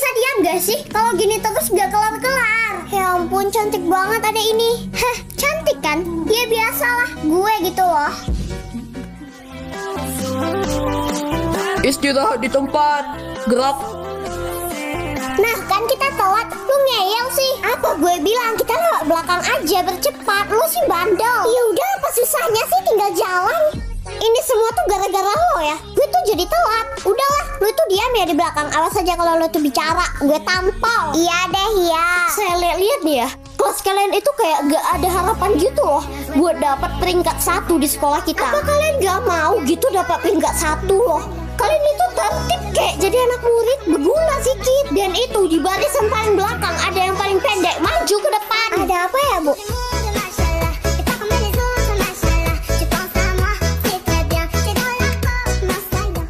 bisa diam gak sih? Kalau gini terus gak kelar-kelar. Ya ampun, cantik banget ada ini. Hah, cantik kan? Ya biasalah, gue gitu loh. Istirahat di tempat. Gerak. Nah kan kita telat, lu ngeyel sih. Apa gue bilang kita lewat belakang aja bercepat. Lu sih bandel. Ya udah, apa susahnya sih, tinggal jalan. Ini semua tuh gara-gara lo ya. Gue tuh jadi telat. Udahlah, lu tuh diam ya di belakang. Awas aja kalau lu tuh bicara, gue tampol. Iya deh ya. Saya lihat nih ya, kelas kalian itu kayak gak ada harapan gitu loh buat dapat peringkat 1 di sekolah kita. Apa kalian gak mau gitu dapat peringkat 1 loh? Kalian itu tertib kayak jadi anak murid, berguna sedikit. Dan itu di barisan paling belakang ada yang paling pendek, maju ke depan. Ada apa ya, Bu?